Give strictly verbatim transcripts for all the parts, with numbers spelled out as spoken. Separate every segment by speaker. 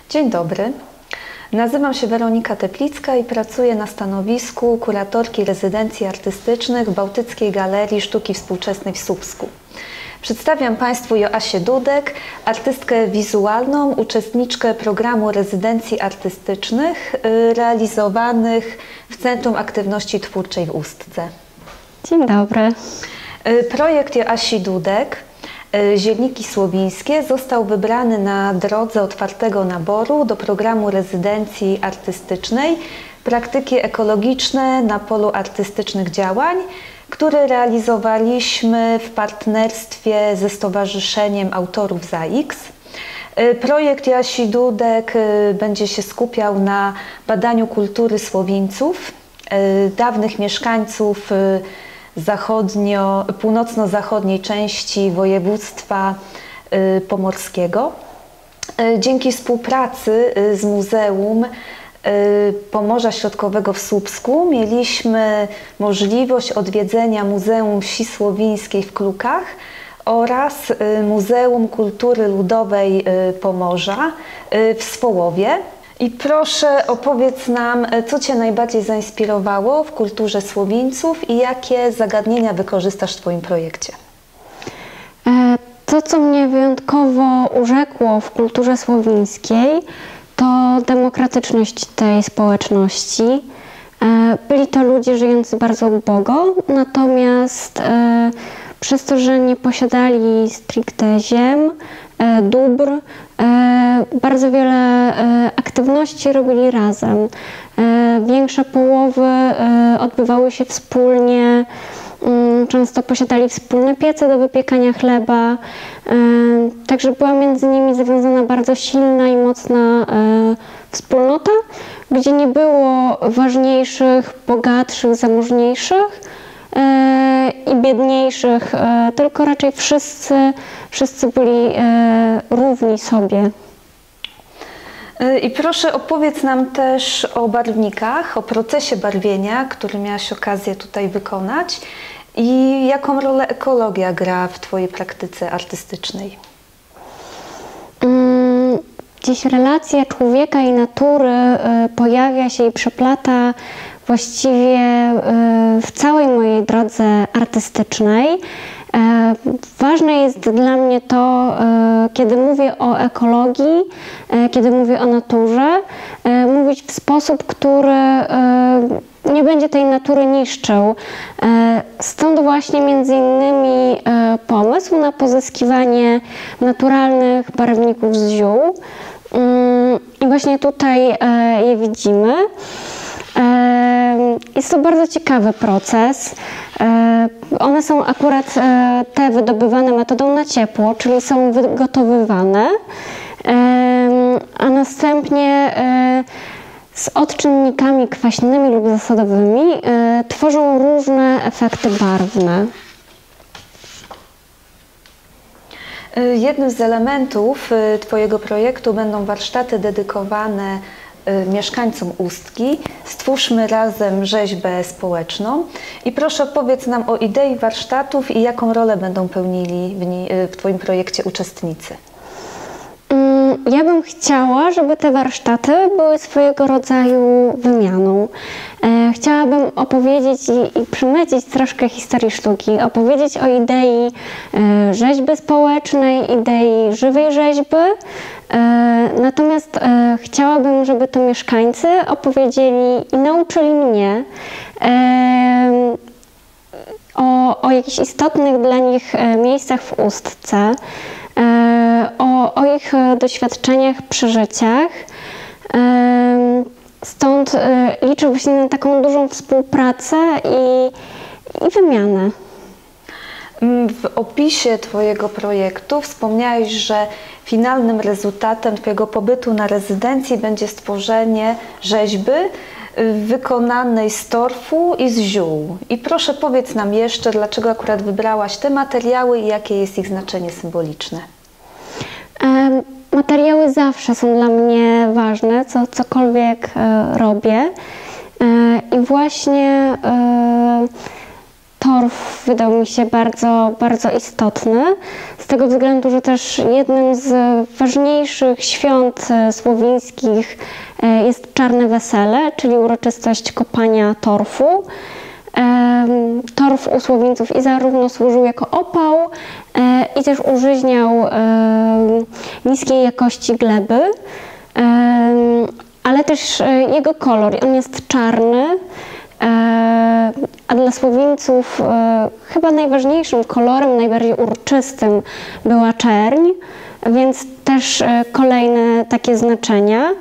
Speaker 1: Dzień dobry. Nazywam się Weronika Teplicka i pracuję na stanowisku kuratorki rezydencji artystycznych w Bałtyckiej Galerii Sztuki Współczesnej w Słupsku. Przedstawiam Państwu Joasię Dudek, artystkę wizualną, uczestniczkę programu rezydencji artystycznych realizowanych w Centrum Aktywności Twórczej w Ustce.
Speaker 2: Dzień dobry.
Speaker 1: Projekt Joasi Dudek, Zielniki Słowińskie, został wybrany na drodze otwartego naboru do programu rezydencji artystycznej Praktyki ekologiczne na polu artystycznych działań, który realizowaliśmy w partnerstwie ze Stowarzyszeniem Autorów Za X. Projekt Joasi Dudek będzie się skupiał na badaniu kultury Słowińców, dawnych mieszkańców zachodnio, północno-zachodniej części województwa pomorskiego. Dzięki współpracy z Muzeum Pomorza Środkowego w Słupsku mieliśmy możliwość odwiedzenia Muzeum Wsi Słowińskiej w Klukach oraz Muzeum Kultury Ludowej Pomorza w Swołowie. I proszę, opowiedz nam, co Cię najbardziej zainspirowało w kulturze Słowińców i jakie zagadnienia wykorzystasz w Twoim projekcie?
Speaker 2: To, co mnie wyjątkowo urzekło w kulturze słowińskiej, to demokratyczność tej społeczności. Byli to ludzie żyjący bardzo ubogo, natomiast przez to, że nie posiadali stricte ziem, dóbr, bardzo wiele aktywności robili razem. Większe połowy odbywały się wspólnie, często posiadali wspólne piece do wypiekania chleba, także była między nimi zawiązana bardzo silna i mocna wspólnota, gdzie nie było ważniejszych, bogatszych, zamożniejszych i biedniejszych, tylko raczej wszyscy, wszyscy byli równi sobie.
Speaker 1: I proszę, opowiedz nam też o barwnikach, o procesie barwienia, który miałaś okazję tutaj wykonać i jaką rolę ekologia gra w Twojej praktyce artystycznej.
Speaker 2: Dziś relacja człowieka i natury pojawia się i przeplata właściwie w całej mojej drodze artystycznej. Ważne jest dla mnie to, kiedy mówię o ekologii, kiedy mówię o naturze, mówić w sposób, który nie będzie tej natury niszczył. Stąd właśnie między innymi pomysł na pozyskiwanie naturalnych barwników z ziół. I właśnie tutaj je widzimy. Jest to bardzo ciekawy proces. One są akurat te wydobywane metodą na ciepło, czyli są wygotowywane, a następnie z odczynnikami kwaśnymi lub zasadowymi tworzą różne efekty barwne.
Speaker 1: Jednym z elementów Twojego projektu będą warsztaty dedykowane mieszkańcom Ustki. Stwórzmy razem rzeźbę społeczną. I proszę, opowiedz nam o idei warsztatów i jaką rolę będą pełnili w, nie, w Twoim projekcie uczestnicy.
Speaker 2: Ja bym chciała, żeby te warsztaty były swojego rodzaju wymianą. Chciałabym opowiedzieć i, i przemycić troszkę historii sztuki, opowiedzieć o idei rzeźby społecznej, idei żywej rzeźby. Natomiast chciałabym, żeby to mieszkańcy opowiedzieli i nauczyli mnie o, o jakichś istotnych dla nich miejscach w Ustce, o, o ich doświadczeniach, przeżyciach. Stąd liczę właśnie na taką dużą współpracę i, i wymianę.
Speaker 1: W opisie Twojego projektu wspomniałeś, że finalnym rezultatem Twojego pobytu na rezydencji będzie stworzenie rzeźby wykonanej z torfu i z ziół. I proszę, powiedz nam jeszcze, dlaczego akurat wybrałaś te materiały i jakie jest ich znaczenie symboliczne.
Speaker 2: Um, materiały zawsze są dla mnie ważne, co, cokolwiek e, robię. E, I właśnie e, to, torf wydał mi się bardzo, bardzo istotny, z tego względu, że też jednym z ważniejszych świąt słowińskich jest Czarne Wesele, czyli uroczystość kopania torfu. Torf u Słowińców i zarówno służył jako opał i też użyźniał niskiej jakości gleby, ale też jego kolor, on jest czarny, a dla Słowińców chyba najważniejszym kolorem, najbardziej uroczystym była czerń, więc też kolejne takie znaczenia.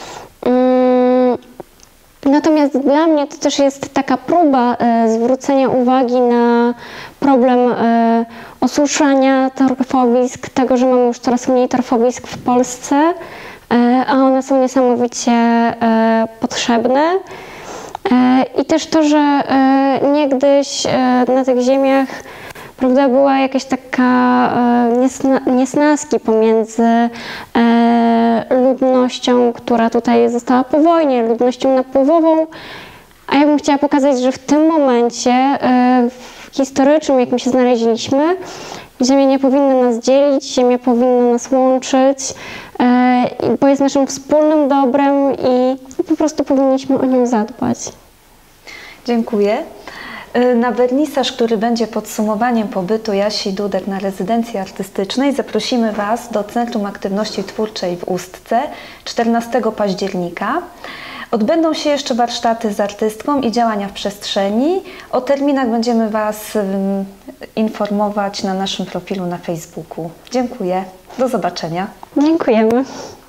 Speaker 2: Natomiast dla mnie to też jest taka próba zwrócenia uwagi na problem osuszania torfowisk, tego, że mamy już coraz mniej torfowisk w Polsce, a one są niesamowicie potrzebne. I też to, że niegdyś na tych ziemiach, prawda, była jakaś taka niesna, niesnaski pomiędzy ludnością, która tutaj została po wojnie, ludnością napływową, a ja bym chciała pokazać, że w tym momencie historycznym, jakim się znaleźliśmy, ziemia nie powinna nas dzielić, ziemia powinna nas łączyć, bo jest naszym wspólnym dobrem i po prostu powinniśmy o nią zadbać.
Speaker 1: Dziękuję. Na wernisaż, który będzie podsumowaniem pobytu Jasi Duder na rezydencji artystycznej, zaprosimy Was do Centrum Aktywności Twórczej w Ustce czternastego października. Odbędą się jeszcze warsztaty z artystką i działania w przestrzeni. O terminach będziemy Was informować na naszym profilu na Facebooku. Dziękuję. Do zobaczenia.
Speaker 2: Dziękujemy.